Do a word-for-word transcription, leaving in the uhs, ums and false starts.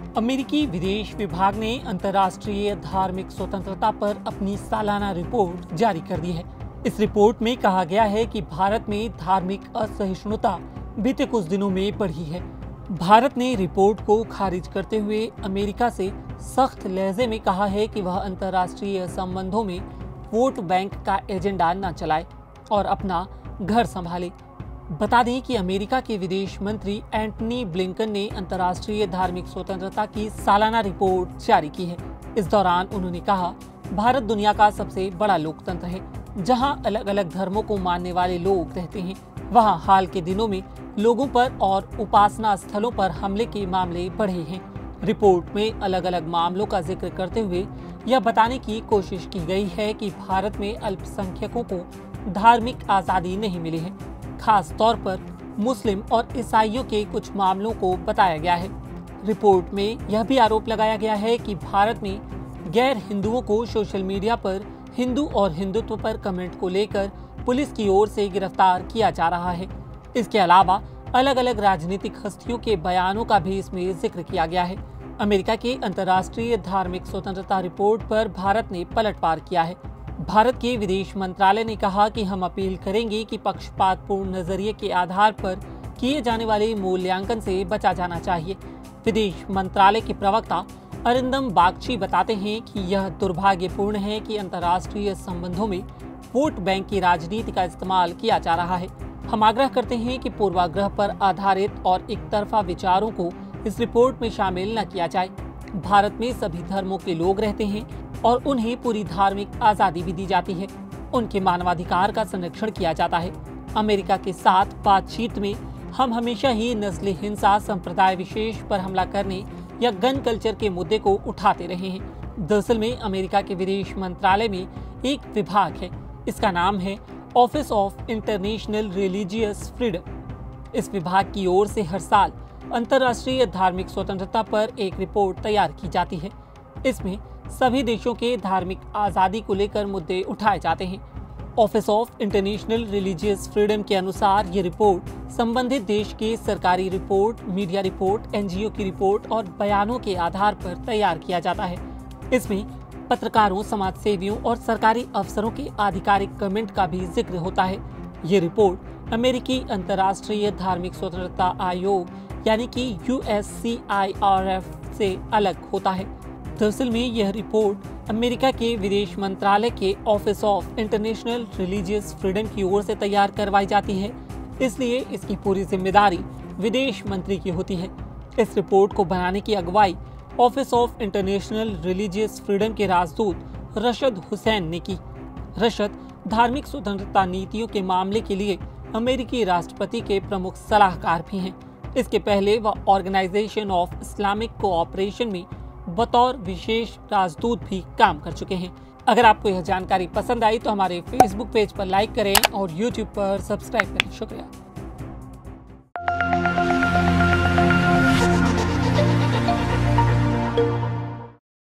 अमेरिकी विदेश विभाग ने अंतर्राष्ट्रीय धार्मिक स्वतंत्रता पर अपनी सालाना रिपोर्ट जारी कर दी है। इस रिपोर्ट में कहा गया है कि भारत में धार्मिक असहिष्णुता बीते कुछ दिनों में बढ़ी है। भारत ने रिपोर्ट को खारिज करते हुए अमेरिका से सख्त लहजे में कहा है कि वह अंतर्राष्ट्रीय संबंधों में वोट बैंक का एजेंडा न चलाए और अपना घर संभाले। बता दें कि अमेरिका के विदेश मंत्री एंटनी ब्लिंकन ने अंतर्राष्ट्रीय धार्मिक स्वतंत्रता की सालाना रिपोर्ट जारी की है। इस दौरान उन्होंने कहा, भारत दुनिया का सबसे बड़ा लोकतंत्र है, जहां अलग अलग धर्मों को मानने वाले लोग रहते हैं। वहां हाल के दिनों में लोगों पर और उपासना स्थलों पर हमले के मामले बढ़े हैं। रिपोर्ट में अलग अलग मामलों का जिक्र करते हुए यह बताने की कोशिश की गई है कि भारत में अल्पसंख्यकों को धार्मिक आजादी नहीं मिली है। खास तौर पर मुस्लिम और ईसाइयों के कुछ मामलों को बताया गया है। रिपोर्ट में यह भी आरोप लगाया गया है कि भारत में गैर हिंदुओं को सोशल मीडिया पर हिंदू और हिंदुत्व पर कमेंट को लेकर पुलिस की ओर से गिरफ्तार किया जा रहा है। इसके अलावा अलग अलग राजनीतिक हस्तियों के बयानों का भी इसमें जिक्र किया गया है। अमेरिका के अंतर्राष्ट्रीय धार्मिक स्वतंत्रता रिपोर्ट पर भारत ने पलटवार किया है। भारत के विदेश मंत्रालय ने कहा कि हम अपील करेंगे कि पक्षपातपूर्ण नजरिए के आधार पर किए जाने वाले मूल्यांकन से बचा जाना चाहिए। विदेश मंत्रालय के प्रवक्ता अरिंदम बागची बताते हैं कि यह दुर्भाग्यपूर्ण है कि अंतर्राष्ट्रीय संबंधों में वोट बैंक की राजनीति का इस्तेमाल किया जा रहा है। हम आग्रह करते हैं कि पूर्वाग्रह पर आधारित और एक तरफा विचारों को इस रिपोर्ट में शामिल न किया जाए। भारत में सभी धर्मों के लोग रहते हैं और उन्हें पूरी धार्मिक आजादी भी दी जाती है। उनके मानवाधिकार का संरक्षण किया जाता है। अमेरिका के साथ बातचीत में हम हमेशा ही नस्ली हिंसा, संप्रदाय विशेष पर हमला करने या गन कल्चर के मुद्दे को उठाते रहे हैं। दरअसल में अमेरिका के विदेश मंत्रालय में एक विभाग है, इसका नाम है office of international religious freedom. इस विभाग की ओर से हर साल अंतर्राष्ट्रीय धार्मिक स्वतंत्रता पर एक रिपोर्ट तैयार की जाती है। इसमें सभी देशों के धार्मिक आजादी को लेकर मुद्दे उठाए जाते हैं। Office of international religious freedom के अनुसार ये रिपोर्ट संबंधित देश के सरकारी रिपोर्ट, मीडिया रिपोर्ट, एनजीओ की रिपोर्ट और बयानों के आधार पर तैयार किया जाता है। इसमें पत्रकारों, समाजसेवियों और सरकारी अफसरों के आधिकारिक कमेंट का भी जिक्र होता है। ये रिपोर्ट अमेरिकी अंतर्राष्ट्रीय धार्मिक स्वतंत्रता आयोग यानी कि U S C I R F से अलग होता है। दरअसल में यह रिपोर्ट अमेरिका के विदेश मंत्रालय के office of international religious freedom की ओर से तैयार करवाई जाती है, इसलिए इसकी पूरी जिम्मेदारी विदेश मंत्री की होती है। इस रिपोर्ट को बनाने की अगुवाई office of international religious freedom के राजदूत रशद हुसैन ने की। रशद धार्मिक स्वतंत्रता नीतियों के मामले के लिए अमेरिकी राष्ट्रपति के प्रमुख सलाहकार भी हैं। इसके पहले वह ऑर्गेनाइजेशन ऑफ इस्लामिक कोऑपरेशन में बतौर विशेष राजदूत भी काम कर चुके हैं। अगर आपको यह जानकारी पसंद आई तो हमारे फेसबुक पेज पर लाइक करें और यूट्यूब पर सब्सक्राइब करें। शुक्रिया।